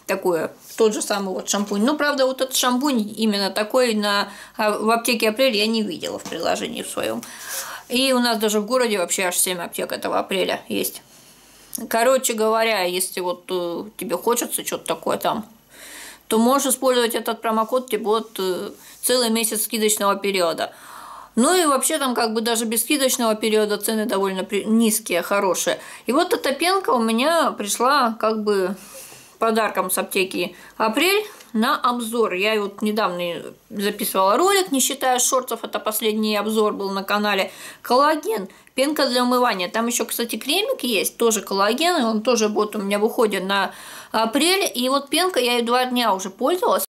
такое, тот же самый вот шампунь. Ну, правда, вот этот шампунь именно такой в аптеке «Апрель» я не видела в приложении в своем. И у нас даже в городе вообще аж 7 аптек этого «Апреля» есть. Короче говоря, если вот тебе хочется что-то такое там, то можешь использовать этот промокод, тебе будет целый месяц скидочного периода. Ну и вообще там как бы даже без скидочного периода цены довольно низкие, хорошие. И вот эта пенка у меня пришла как бы подарком с аптеки «Апрель» на обзор. Я вот недавно записывала ролик, не считая шортов, это последний обзор был на канале. Коллаген, пенка для умывания. Там еще, кстати, кремик есть, тоже коллаген, и он тоже будет у меня в уходе на апрель. И вот пенка, я ее 2 дня уже пользовалась.